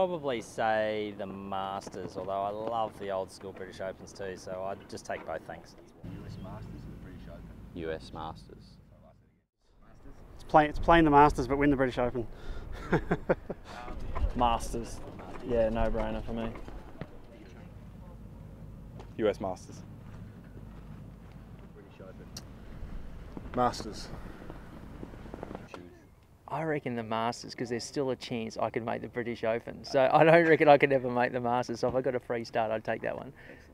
probably say the Masters, although I love the old school British Opens too, so I'd just take both, thanks. US Masters or the British Open? US Masters. It's playing the Masters but win the British Open. Masters. Yeah, no-brainer for me. US Masters. British Open. Masters. I reckon the Masters, because there's still a chance I could make the British Open. So I don't reckon I could ever make the Masters. So if I got a free start, I'd take that one.